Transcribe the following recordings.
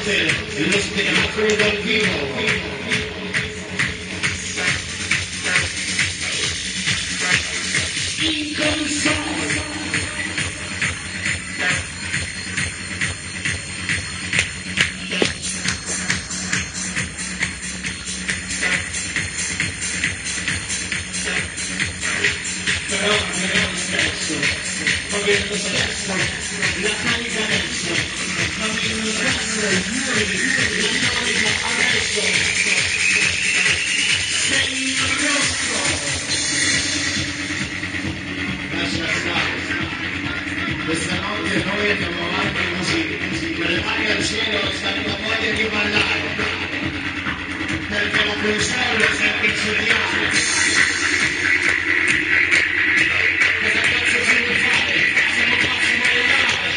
notte lo spettacolo dal vivo. In console però non stesso avendo spesso la carica adesso avendo spesso la carica adesso sei in rosso. Lascia stare, questa notte noi andiamo avanti così, con le mani al cielo, stanno a voglia di ballare, perché la console è sempre incendiata. Cosa cazzo si vuole fare? Siamo qua, siamo ballare.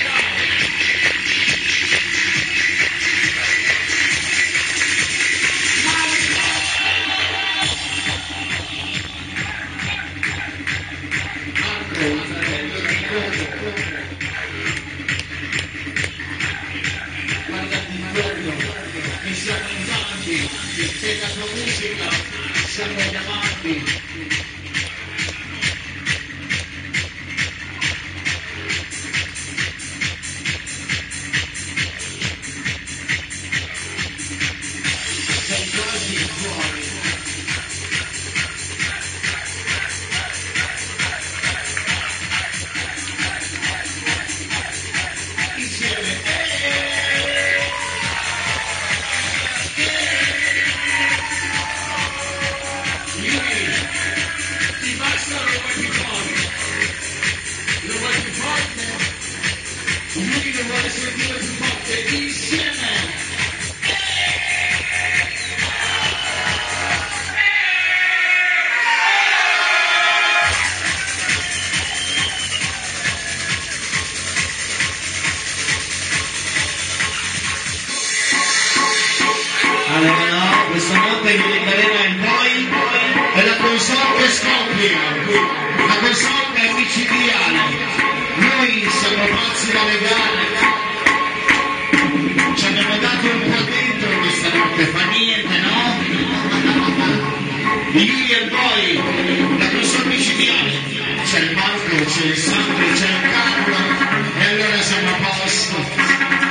Guardati intorno, che siamo in tanti, che la tua musica siamo chiamati. Sei quasi fuori. Insieme. Ti basta lo vuoi più forte, lui lo vuole sentire più forte, insieme. Allora no, questa notte vi ricorderà in poi è la console che scoppia, la console è micidiale, noi siamo pazzi da legare, ci abbiamo dato un po' dentro questa notte, fa niente, no? Io e poi, la console micidiale, c'è il Marco, c'è il Sandro, c'è il Carlo, e allora siamo a posto.